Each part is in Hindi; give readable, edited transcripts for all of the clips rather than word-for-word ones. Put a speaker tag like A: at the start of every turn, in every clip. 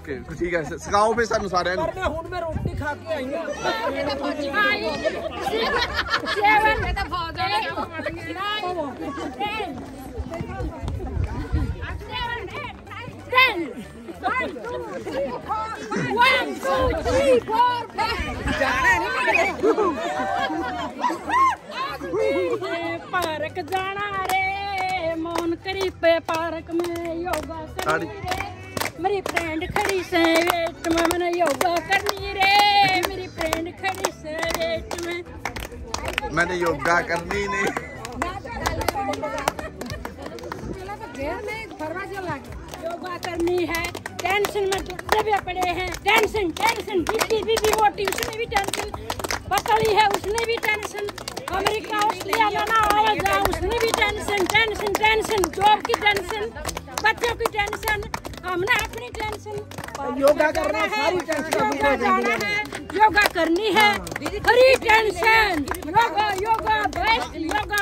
A: ओके ठीक है सिखाओ फिर सानू सारे
B: पर मैं हुन मैं रोटी खा के आई हूं
C: 7 पार्क जाना रे मौन करी पे पार्क में योगा करनी रे मेरी फ्रेंड खड़ी से वेट में मैंने योगा करनी रे मेरी फ्रेंड खड़ी से वेट में
A: मैंने योगा करनी नहीं
C: योगा करनी है टेंशन में दबे पड़े हैं टेंशन टेंशन बीबी मोटी उसने भी टेंशन पतली है उसने भी टेंशन अमेरिका ऑस्ट्रेलिया जाना आएगा उसने भी टेंशन टेंशन टेंशन जॉब की टेंशन बच्चों की टेंशन हमने अपनी टेंशन
B: योगा करना है सारी टेंशन
C: योगा जाना है योगा करनी है free tension yoga yoga best yoga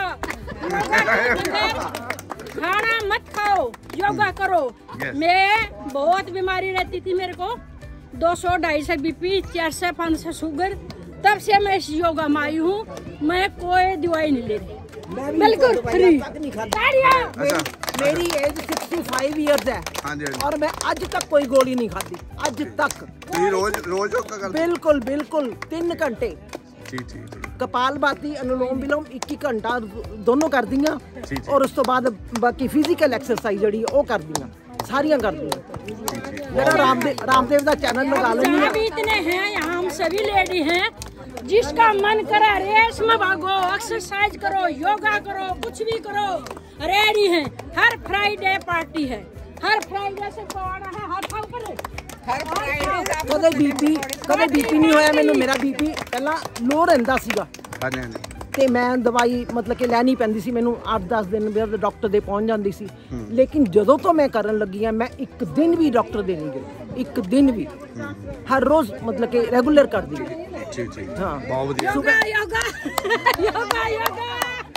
C: खाना मत खाओ योगा करो मैं बहुत बीमारी रहती थी मेरे को 200-250 बीपी 400-500 शुगर तब से मैं इस योगा में आई हूँ मैं कोई दवाई नहीं ले रही बिल्कुल फ्री
B: मेरी एज 65 इयर्स है और मैं आज तक कोई गोली नहीं खाती आज तक
A: रोज रोज योगा करते
B: बिल्कुल बिल्कुल 3 घंटे
A: ठीक
B: कपाल भाती अनुलोम विलोम 21 घंटा दोनों कर दियां और उस तो बाद बाकी फिजिकल एक्सरसाइज जड़ी वो कर दियां सारियां कर दियां मेरा रामदेव का चैनल लगा लेंगे
C: अभी इतने हैं यहाँ हम सभी लेडी हैं जिसका मन करे रेस में भागो एक्सरसाइज करो योगा करो कुछ भी करो रेडी है हर फ्राइडे पार्टी है हर फ्राइडे से पवाना है हर पर
B: कदे बीपी नहीं होया मैनू मेरा बीपी पहला लो रहिंदा सीगा ते मैं दवाई मतलब कि लैनी पैंदी सी मैनू 8-10 दिन बाद डॉक्टर दे पहुंच जांदी सी लेकिन जदों तो मैं करन लगी हां मैं एक दिन भी डॉक्टर दे नहीं गई एक दिन भी हर रोज मतलब कि रेगुलर कर दी
A: ठीक
B: हां
A: बहुत बढ़िया
C: योगा योगा योगा योगा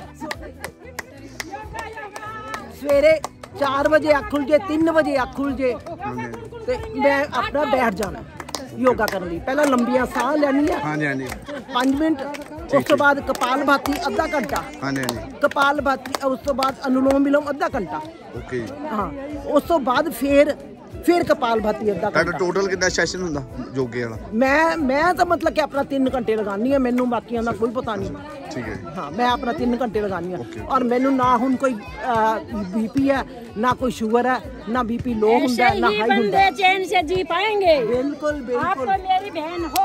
B: सवेरे 4 बजे अख खुल जे 3 बजे अख खुल जे ते मैं अपना बैठ जाना योगा करने लई पहला लंबियां साह लैनी है
A: हां जी
B: 5 मिनट उस तो बाद कपाल भाती आधा घंटा
A: हां जी
B: कपाल भाती उस तो बाद अनुलोम विलोम आधा घंटा
A: ओके
B: हाँ उस तो बाद फिर कपाल भाती आधा घंटा
A: टोटल कितना सेशन हुंदा योगे वाला
B: मैं तो मतलब कि अपना 3 घंटे लगानी है मैनू बाकियां दा कोई पता नहीं
A: ठीक है
B: हाँ मैं अपना 3 घंटे लगानी है और मैनू ना हुन कोई बीपी है ना कोई शुगर है ना बीपी लो हुंदा ना हाई हुंदा
C: चैन से जी पाएंगे
B: बिल्कुल
C: आप तो मेरी बहन हो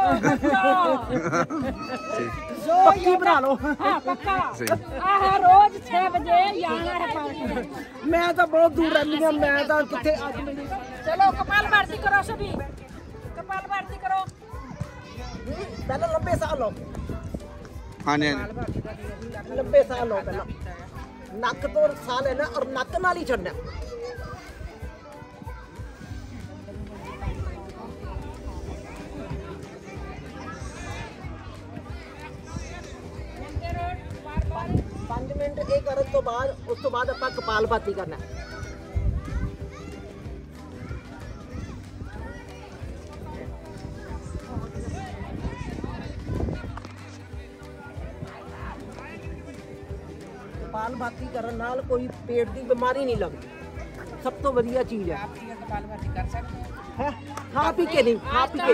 B: पक्की बना लो
C: हाँ पक्का रोज 6 बजे आना है पार्क में
B: मैं तो बहुत दूर रहती हूँ मैं तो कितने आज
C: चलो कपाल भारती करो सभी कपाल भारती करो
B: पहले लंबे साह लो
A: हाँ जी
B: लंबे साह लो पहला नक तो साह लेना और नक नाल ही छड़ना मिनट ये करने तो बाद उस तो बाद अपना कपाल भाती करना कपाल भाती करने नाल कोई पेट की बीमारी नहीं लगती सब तो वधिया चीज है कपाल भाती कर सकते हैं खा पी के नहीं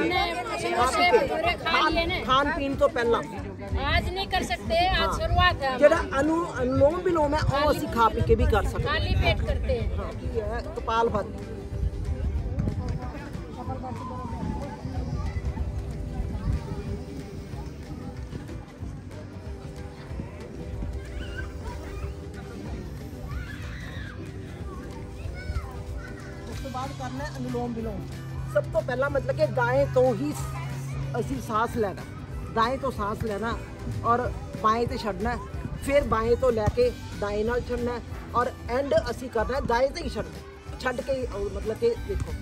B: खान पीन तो पहला
C: आज नहीं कर सकते आज शुरुआत है
B: जेड़ा अनुलोम विलोम है वो ਅਸੀਂ खा पी के भी कर सकते
C: खाली पेट करते हैं
B: हां ये है कपाल भाती ਉਸ ਤੋਂ ਬਾਅਦ ਕਰਨਾ ਹੈ अनुलोम विलोम सब तो पहला मतलब कि दाएं तो ही ਅਸੀਂ सांस लेना दाएं तो सांस लेना और बाएं ते छड़ना फिर बाएं तो लैके दाएं नाल छड़ना और एंड असी करना दाएं ते ही छड़ना छड़ के मतलब कि देखो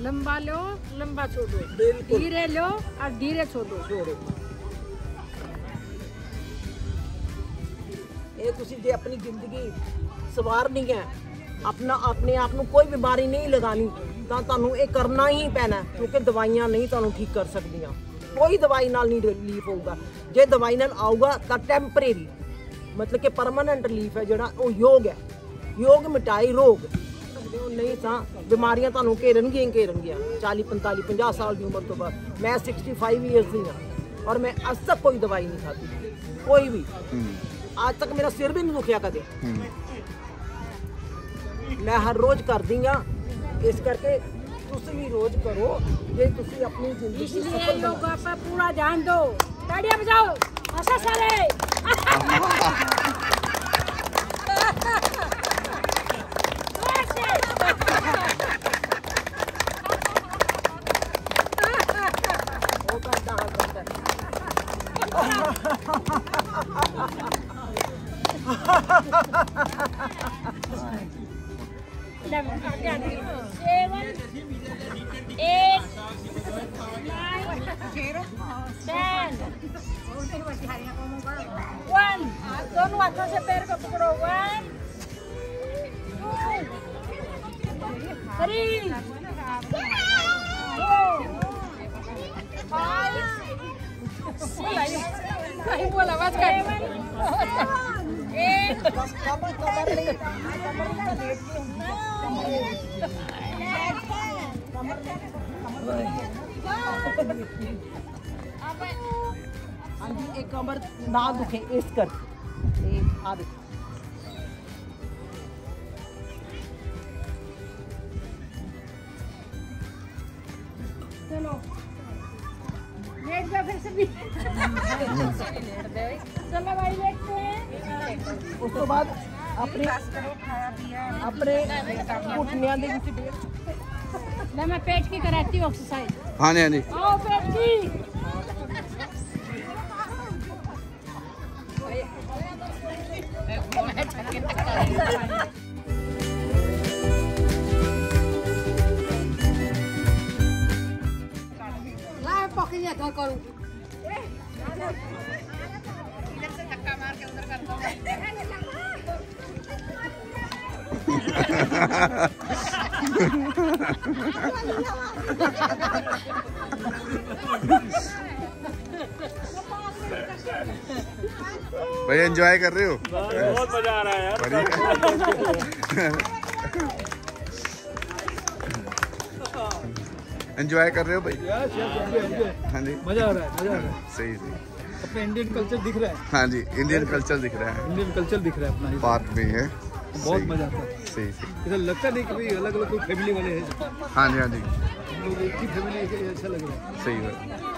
C: लंबा लो लंबा छोड़ो,
B: बिल्कुल।
C: धीरे लो और धीरे छोड़ो।
B: ਇਹ ਤੁਸੀਂ ਜੇ ਆਪਣੀ ਜ਼ਿੰਦਗੀ ਸਵਾਰਨੀ ਹੈ, ਆਪਣਾ ਆਪਣੇ ਆਪ ਨੂੰ ਕੋਈ ਬਿਮਾਰੀ ਨਹੀਂ ਲਗਾਣੀ, ਤਾਂ ਤੁਹਾਨੂੰ ਇਹ ਕਰਨਾ ਹੀ ਪੈਣਾ, ਕਿਉਂਕਿ ਦਵਾਈਆਂ ਨਹੀਂ ਤੁਹਾਨੂੰ ਠੀਕ ਕਰ ਸਕਦੀਆਂ। ਕੋਈ ਦਵਾਈ ਨਾਲ ਨਹੀਂ ਰਿਲੀਫ ਹੋਊਗਾ। ਜੇ ਦਵਾਈ ਨਾਲ ਆਊਗਾ ਤਾਂ ਟੈਂਪਰੇਰੀ, ਮਤਲਬ ਕਿ ਪਰਮਾਨੈਂਟ ਰਿਲੀਫ ਹੈ ਜਿਹੜਾ ਉਹ ਯੋਗ ਹੈ। ਯੋਗ ਮਿਟਾਈ ਰੋਗ। ਨਹੀਂ ਤਾਂ ਬਿਮਾਰੀਆਂ ਤੁਹਾਨੂੰ ਘੇਰਨਗੀਆਂ 40 45 50 ਸਾਲ ਦੀ ਉਮਰ ਤੋਂ ਬਾਅਦ। ਮੈਂ 65 ਇਅਰਸ ਦੀ ਹਾਂ ਔਰ ਮੈਂ ਅੱਜ ਤੱਕ ਕੋਈ ਦਵਾਈ ਨਹੀਂ ਖਾਧੀ, ਕੋਈ ਵੀ। ਅੱਜ ਤੱਕ ਮੇਰਾ ਸਿਰ ਵੀ ਨਹੀਂ ਦੁਖਿਆ ਕਦੇ। ਮੈਂ ਹਰ ਰੋਜ਼ ਕਰਦੀ ਹਾਂ, ਇਸ ਕਰਕੇ ਤੁਸੀਂ ਵੀ रोज करो ये तुसी अपनी जिंदगी
C: इसलिए योगा पर पूरा ध्यान दो। तालियां बजाओ, हंसो सारे। दोनों हाथों से पैर को पकड़ो। 1 2 3 4 5 बोला बात कर। 8
B: हाँ जी, एक कमर ना दुखे इस कर आ देखो।
C: चलो लेट जाओ फिर से भी। चलो भाई लेटते हैं।
B: उस तो बाद अपने घुटनियां दे विच
C: ले मैं पेट की कराती हूँ एक्सरसाइज।
A: हाँ जी हाँ जी।
C: आओ पेट की। ला पकड़िए तो करूँ। इधर से धक्का मार के उधर कर दो।
A: भाई एंजॉय कर रहे हो?
D: बहुत मजा आ रहा है यार।
A: एंजॉय कर रहे हो भाई? हाँ जी
D: मजा आ रहा है, मजा आ रहा है।
A: सही सही।
D: अपना इंडियन कल्चर दिख रहा है।
A: हाँ जी, इंडियन कल्चर दिख रहा है।
D: इंडियन कल्चर दिख रहा है अपना।
A: पार्क में है,
D: बहुत मजा आता है।
A: सही सही।
D: इधर लगता नहीं कि भाई अलग अलग कोई फैमिली वाले हैं।
A: हाँ जी हाँ जी,
D: हम लोग एक ही फैमिली है, अच्छा लग रहा है।
A: सही बात।